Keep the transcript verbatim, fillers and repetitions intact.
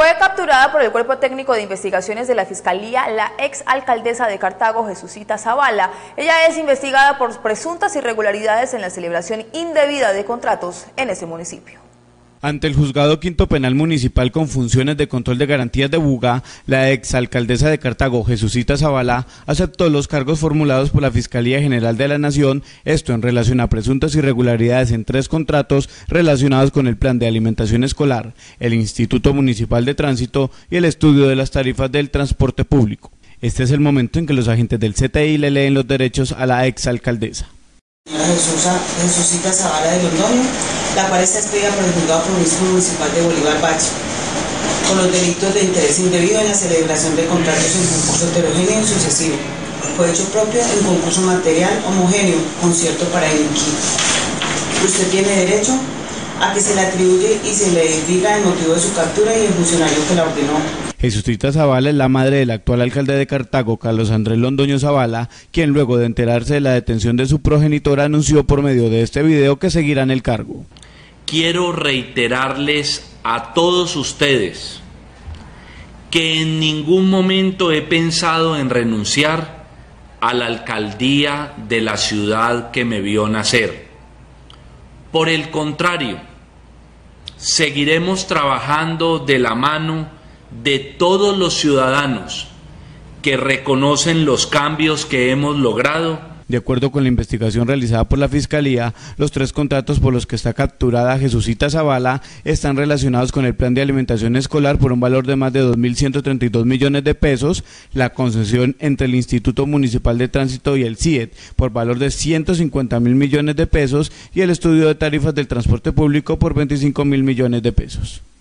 Fue capturada por el Cuerpo Técnico de Investigaciones de la Fiscalía la ex alcaldesa de Cartago, Jesucita Zavala. Ella es investigada por presuntas irregularidades en la celebración indebida de contratos en ese municipio. Ante el Juzgado Quinto Penal Municipal con funciones de control de garantías de Buga, la exalcaldesa de Cartago, Jesucita Zavala, aceptó los cargos formulados por la Fiscalía General de la Nación, esto en relación a presuntas irregularidades en tres contratos relacionados con el Plan de Alimentación Escolar, el Instituto Municipal de Tránsito y el estudio de las tarifas del transporte público. Este es el momento en que los agentes del C T I le leen los derechos a la exalcaldesa. Señora Jesucita Zavala de Londoño, la cual está expedida por el Juzgado Provincial Municipal de Bolívar Bachi, con los delitos de interés indebido en la celebración de contratos en concurso heterogéneo y sucesivo, cohecho propio en concurso material homogéneo, concierto para delinquir. Usted tiene derecho a que se le atribuye y se le diga el motivo de su captura y el funcionario que la ordenó. Jesucita Zavala es la madre del actual alcalde de Cartago, Carlos Andrés Londoño Zavala, quien luego de enterarse de la detención de su progenitora anunció por medio de este video que seguirá en el cargo. Quiero reiterarles a todos ustedes que en ningún momento he pensado en renunciar a la alcaldía de la ciudad que me vio nacer. Por el contrario, seguiremos trabajando de la mano de todos los ciudadanos que reconocen los cambios que hemos logrado. De acuerdo con la investigación realizada por la Fiscalía, los tres contratos por los que está capturada Jesucita Zavala están relacionados con el Plan de Alimentación Escolar por un valor de más de dos mil ciento treinta y dos millones de pesos, la concesión entre el Instituto Municipal de Tránsito y el C I E T por valor de ciento cincuenta mil millones de pesos y el estudio de tarifas del transporte público por veinticinco mil millones de pesos.